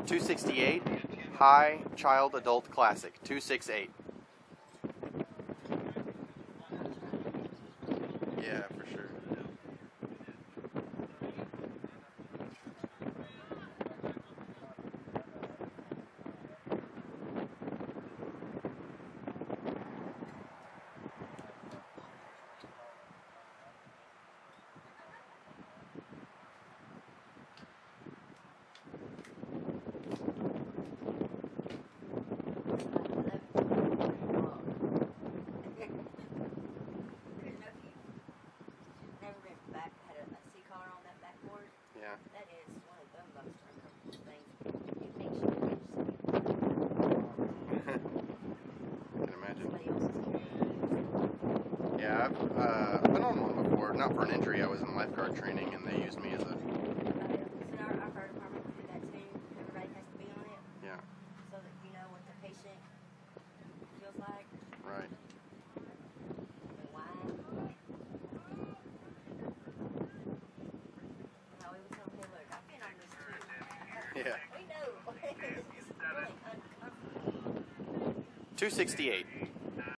268, high child adult classic, 268. Yeah, for sure. Yeah. That is one of the most uncomfortable things. It makes you I can imagine. somebody else's carrying. Yeah, I've been on one before. Not for an injury. I was in lifeguard training, and they used me as a. So our fire department did that too. Everybody has to be on it. Yeah. So that you know what the patient feels like. Right. And why. How we would tell them, hey, look, I've been on this too. Yeah. We know. It's really uncomfortable. 268.